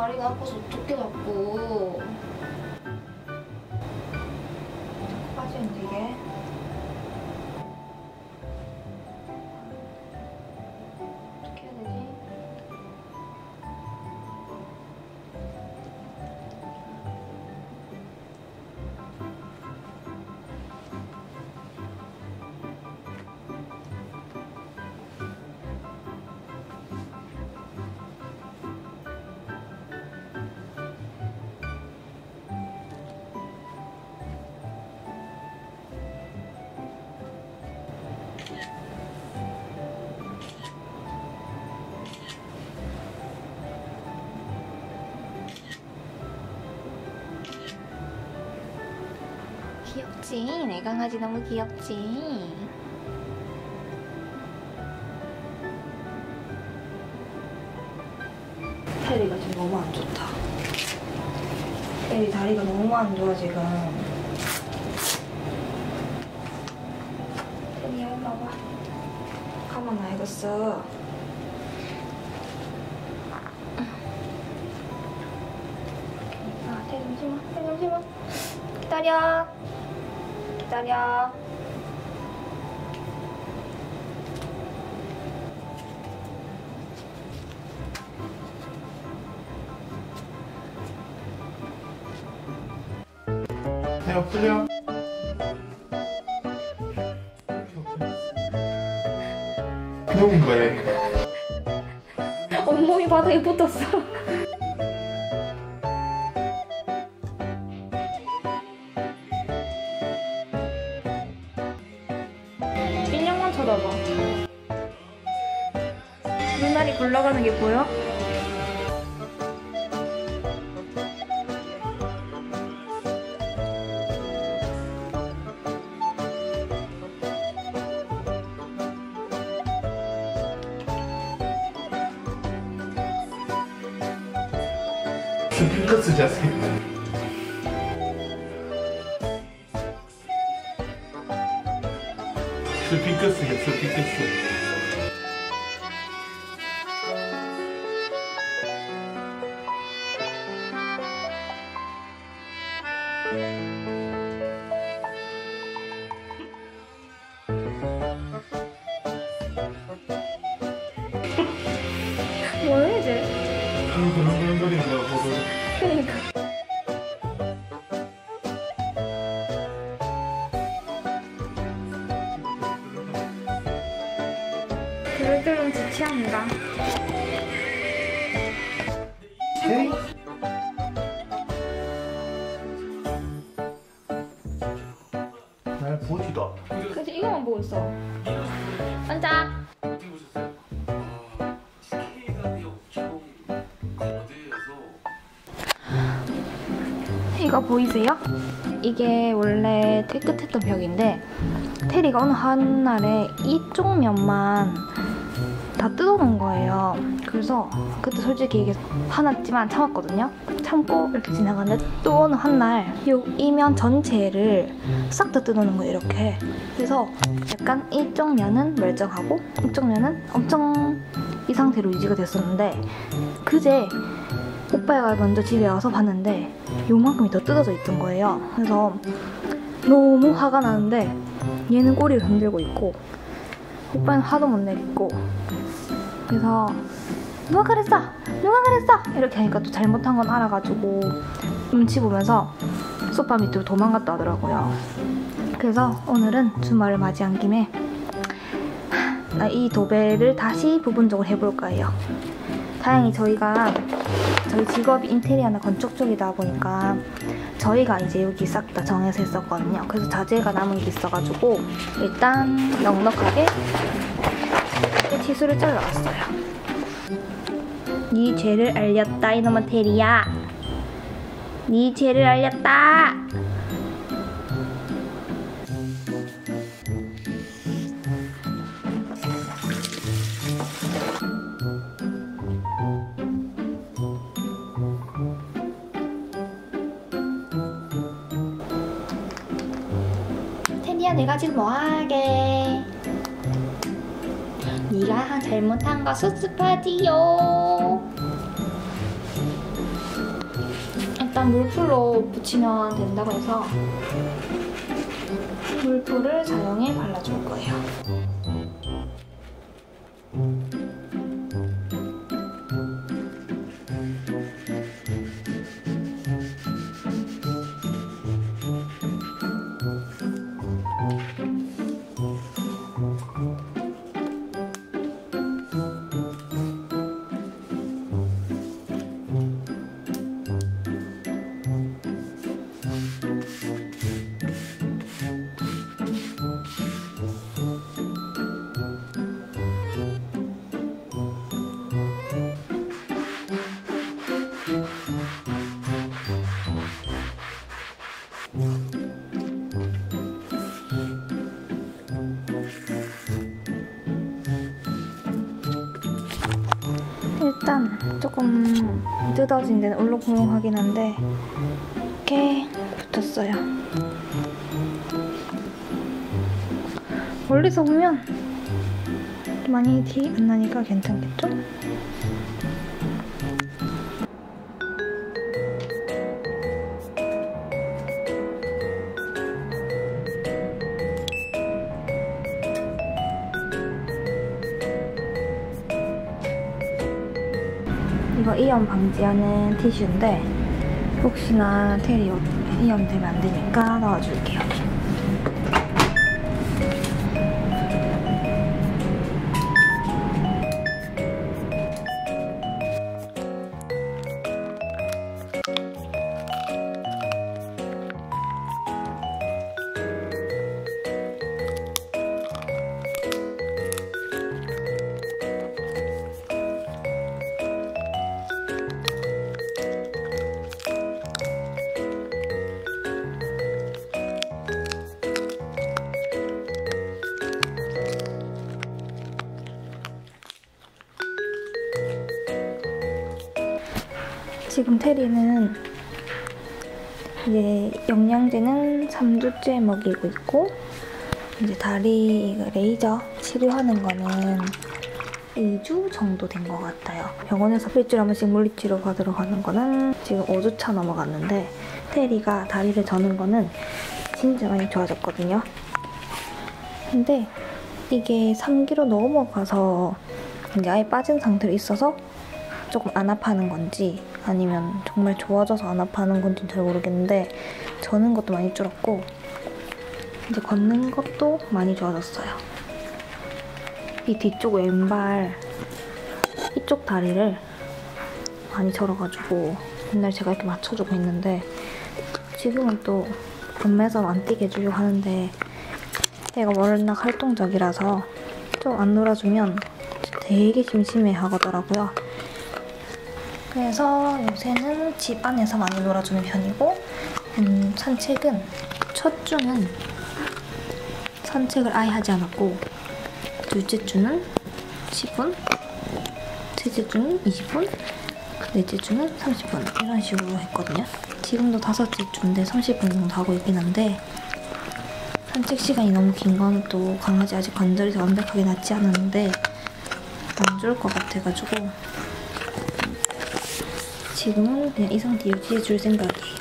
다리가 아파서 어떻게 자꾸. 자꾸 빠지는데 이게. 어떻게 해야 되지? 귀엽지? 내 강아지 너무 귀엽지? 테리가 지금 너무 안 좋다. 테리 다리가 너무 안 좋아 지금. 테리야 일로 와봐. 가만 놔야겠어. 테리 잠시만. 테리 잠시만. 기다려. 기다려. 태엽 풀려. 너무 거야. 온몸이 바닥에 붙었어. 1년만 쳐다봐. 눈알이 굴러가는 게 보여? 스핑크스 자세. 스핑크스야 스핑크스. 뭐해 이제? 그런 거 보고. 그러니까. 그럴때는 제 취향입니다. 에이? 날 보지도 않아. 그래서 이거만 보고 있어. 앉아. 이거 보이세요? 이게 원래 깨끗했던 벽인데 테리가 어느 한날에 이쪽 면만 다 뜯어놓은 거예요. 그래서 그때 솔직히 이게 화났지만 참았거든요. 참고 이렇게 지나갔는데 또 어느 한날 이 면 전체를 싹 다 뜯어놓은 거예요. 이렇게. 그래서 약간 이쪽 면은 멀쩡하고 이쪽 면은 엄청 이 상태로 유지가 됐었는데 그제 오빠가 먼저 집에 와서 봤는데 요만큼이 더 뜯어져 있던 거예요. 그래서 너무 화가 나는데 얘는 꼬리를 흔들고 있고 오빠는 화도 못 내겠고 그래서 누가 그랬어? 누가 그랬어? 이렇게 하니까 또 잘못한 건 알아가지고 눈치 보면서 소파 밑으로 도망갔다 하더라고요. 그래서 오늘은 주말을 맞이한 김에 이 도배를 다시 부분적으로 해볼까 해요. 다행히 저희 직업이 인테리어나 건축 쪽이다 보니까 저희가 이제 여기 싹 다 정해서 했었거든요. 그래서 자재가 남은 게 있어가지고 일단 넉넉하게 치수를 잘라왔어요. 네 죄를 알렸다 이놈의 테리야. 네 죄를 알렸다. 테리야 내가 지금 뭐하게? 네가 잘못한 거 수습하지요. 그냥 물풀로 붙이면 된다고 해서 물풀을 사용해 발라줄 거예요. 일단 조금 뜯어진 데는 울렁울렁하긴 한데 이렇게 붙었어요. 멀리서 보면 많이 티 안 나니까 괜찮겠죠? 이거 이염 방지하는 티슈인데 혹시나 테리 이염 되면 안 되니까 넣어줄게요. 지금 테리는 이제 영양제는 3주째 먹이고 있고 이제 다리 레이저 치료하는 거는 2주 정도 된 것 같아요. 병원에서 일주일에 한 번씩 물리치료 받으러 가는 거는 지금 5주차 넘어갔는데 테리가 다리를 저는 거는 진짜 많이 좋아졌거든요. 근데 이게 3kg 넘어가서 이제 아예 빠진 상태로 있어서 조금 안 아파하는 건지 아니면 정말 좋아져서 안 아파하는 건지 잘 모르겠는데 저는 것도 많이 줄었고 이제 걷는 것도 많이 좋아졌어요. 이 뒤쪽 왼발 이쪽 다리를 많이 절어가지고 맨날 제가 이렇게 맞춰주고 있는데 지금은 또 밤매서 안 뛰게 해주려고 하는데 얘가 워낙 활동적이라서 좀 안 놀아주면 되게 심심해 하더라고요. 그래서 요새는 집 안에서 많이 놀아주는 편이고 산책은 첫 주는 산책을 아예 하지 않았고 둘째 주는 10분, 셋째 주는 20분, 넷째 주는 30분 이런 식으로 했거든요. 지금도 다섯째 주인데 30분 정도 하고 있긴 한데 산책 시간이 너무 긴 건 또 강아지 아직 관절이 완벽하게 낫지 않았는데 안 좋을 것 같아가지고 지금은 그냥 이 상태 유지해줄 생각이에요.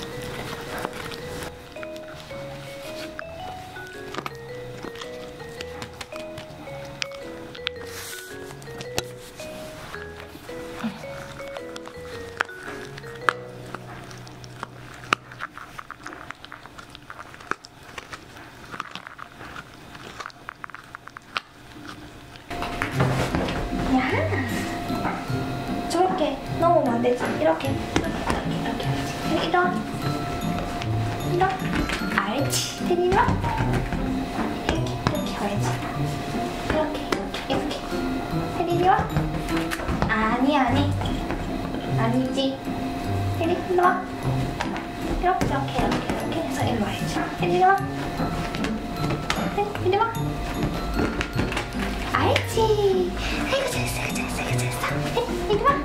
저렇게 넘으면 안 되지. 이렇게 이렇게 알지? 테리 이리 와. 이렇게 와야지. 이렇게 테리 이리 와. 아니 아니지. 테리 이리 와. 이렇게 해서 이리 와야지. 테리 이리 와. 테리 이리 와. 알지? 아이고 잘했어. 이리 와.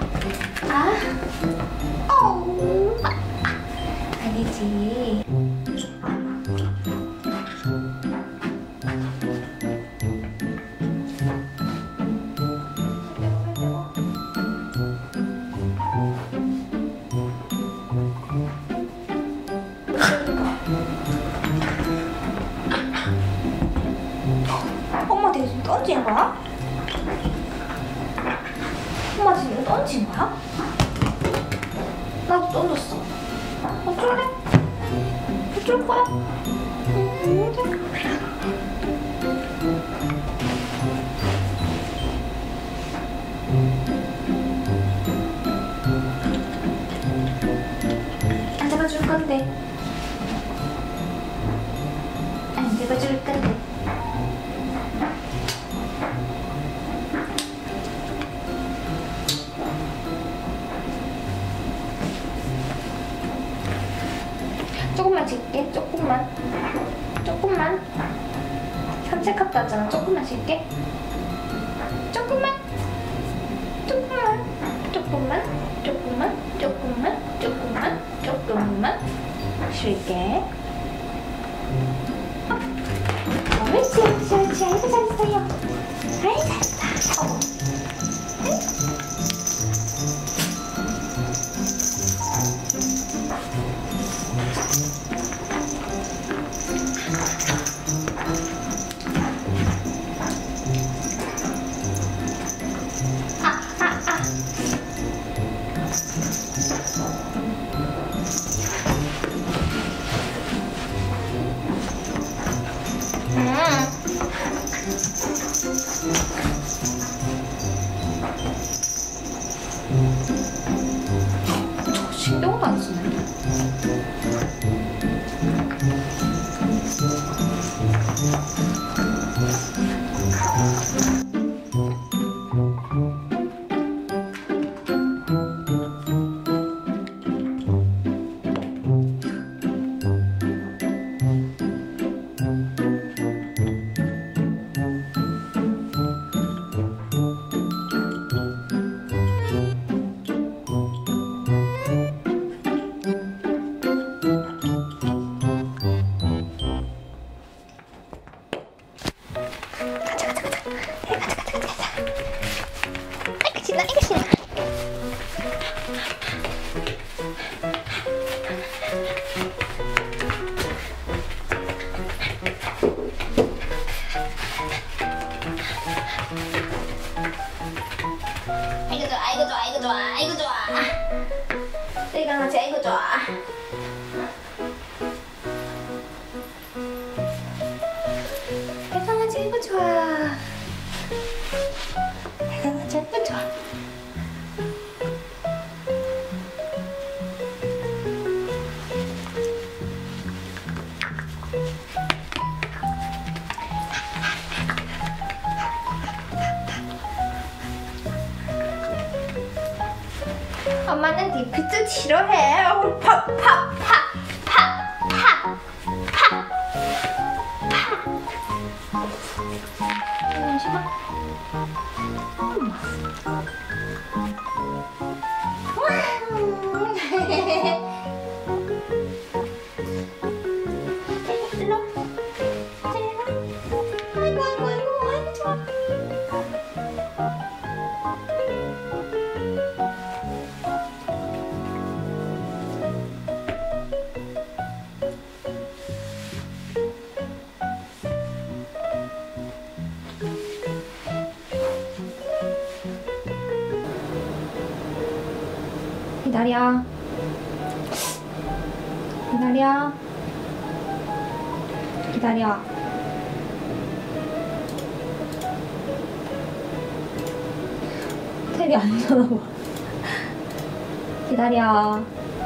아니지. 던진 거야? 엄마 지금 이거 던진 거야? 나도 던졌어. 어쩔래? 어쩔 거야? 안 잡아줄 건데. 안 잡아줄 건데. 조금만 칠게. 조금만. 산책 갔다 왔잖아. 조금만 칠게. 조금만 쉴게. 옳지. 아이고 잘했어요. 아이 잘했다. 신경도 안 쓰네. 이거 신나. 아이고 좋아. 내 강아지 아이고 좋아. 내 강아지 아이고 좋아. 내 강아지 아이고 좋아. 엄마는 디피트 싫어해. 파. 잠시만. 일로. 아이고 좋아. 기다려. 테리 안 전화봐. 기다려.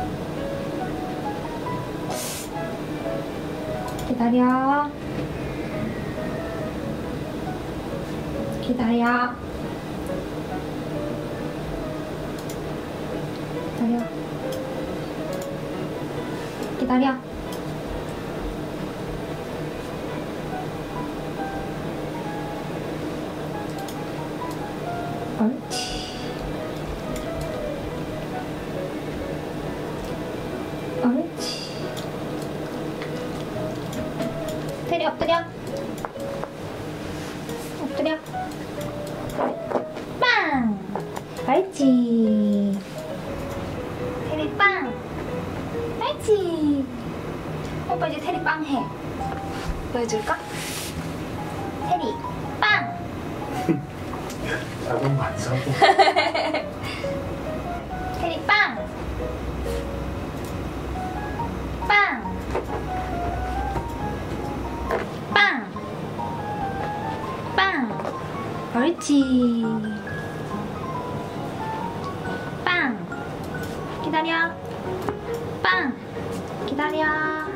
옳지. 테리 엎드려. 빵. 옳지. 테리 빵. 옳지. 오빠 이제 테리 빵 해. 보여줄까? 테리 빵. 자동 반사고. 테리 빵! 빵! 빵! 빵! 옳지. 빵! 기다려. 빵! 기다려.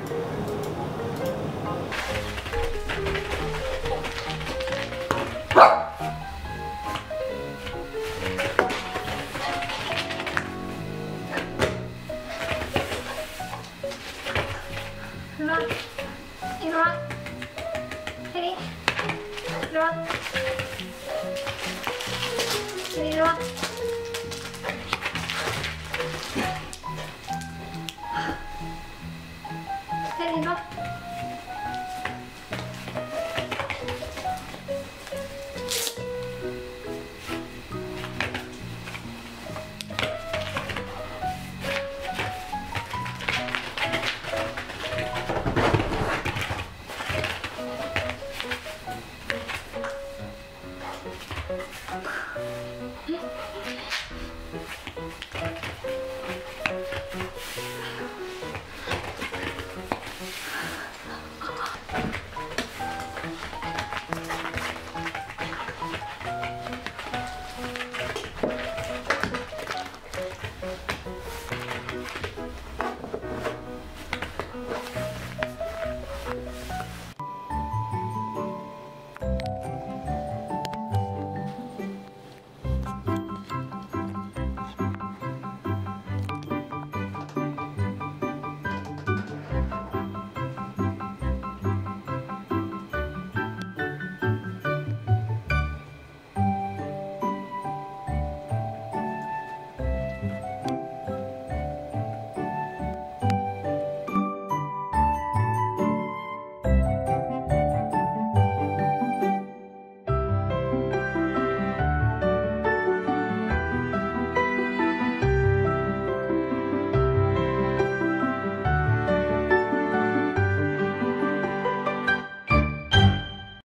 일로와. 일로와. 테리. 일로와. 테리 일로와. 테리 일로와.